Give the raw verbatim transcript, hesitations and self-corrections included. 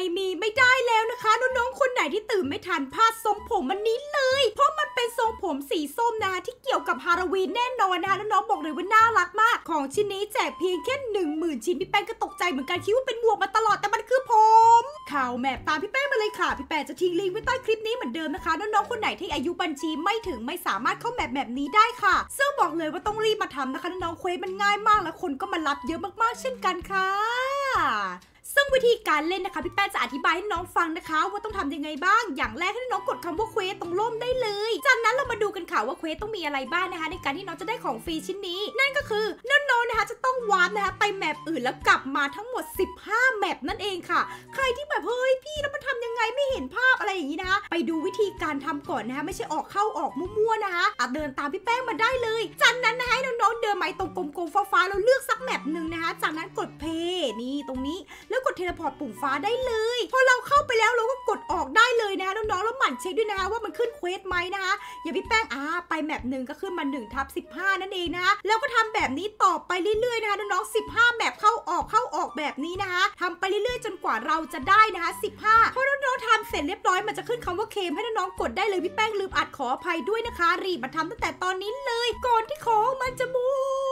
มีไม่ได้แล้วนะคะน้องๆคนไหนที่ตื่นไม่ทันพลาดทรงผมมันนี้เลยเพราะมันเป็นทรงผมสีส้มนะคะที่เกี่ยวกับฮาโลวีนแน่นอนนะคะน้องๆบอกเลยว่าน่ารักมากของชิ้นนี้แจกเพียงแค่หนึ่งหมื่นชิ้นพี่แป้งก็ตกใจเหมือนกันคิดว่าเป็นหมวกมาตลอดแต่มันคือผมข่าวแมปตามพี่แป้งมาเลยค่ะพี่แป้งจะทิ้งลิงก์ไว้ใต้คลิปนี้เหมือนเดิมนะคะน้องๆคนไหนที่อายุบัญชีไม่ถึงไม่สามารถเข้าแมปแบบนี้ได้ค่ะซึ่งบอกเลยว่าต้องรีบมาทำนะคะน้องๆเควสมันง่ายมากแล้วคนก็มารับเยอะมากๆเช่นกันค่ะซึ่งวิธีการเล่นนะคะพี่แป้งจะอธิบายให้น้องฟังนะคะว่าต้องทำยังไงบ้างอย่างแรกให้น้องกดคำว่าเควสตรงร่มได้เลยจากนั้นเรามาดูกันค่ะว่าเควสต้องมีอะไรบ้างนะคะในการที่น้องจะได้ของฟรีชิ้นนี้นั่นก็คือน้องๆนะคะจะต้องวาร์ปนะคะไปแมปอื่นแล้วกลับมาทั้งหมดสิบห้าแมปนั่นเองค่ะใครที่แบบเฮ้ยพี่แล้วมันทำยังไงไม่เห็นภาพอะไรอย่างนี้นะคะไปดูวิธีการทำก่อนนะคะไม่ใช่ออกเข้าออกมั่วๆนะคะอ่ะเดินตามพี่แป้งมาได้เลยจากนั้นนะคะให้น้องๆเดินมาตรงกลมๆฟ้าๆแล้วเลือกสักแมปหนึ่งนะคะจากนั้นกดเพย์นี่ตรงนี้แล้วกดเทเลพอร์ตปุ่มฟ้าได้เลยพอเราเข้าไปแล้วเราก็กดออกได้เลยนะคะน้องๆแล้วหมั่นเช็คด้วยนะคะว่ามันขึ้นเควสไหมนะคะอย่าพี่แป้งอ่าไปแมปหนึ่งก็ขึ้นมาหนึ่งทับสิบห้านั่นเองนะคะแล้วก็ทำแบบนี้ต่อไปเรื่อยๆนะคะน้องๆสิบห้าแมปเข้าออกเข้าออกแบบนี้นะคะทำไปเรื่อยๆจนกว่าเราจะได้นะคะสิบห้าพอน้องๆทำเสร็จเรียบร้อยมันจะขึ้นคำว่าเคลมให้น้องๆกดได้เลยพี่แป้งลืมอัดขออภัยด้วยนะคะรีบมาทำตั้งแต่ตอนนี้เลยก่อนที่ของมันจะหมด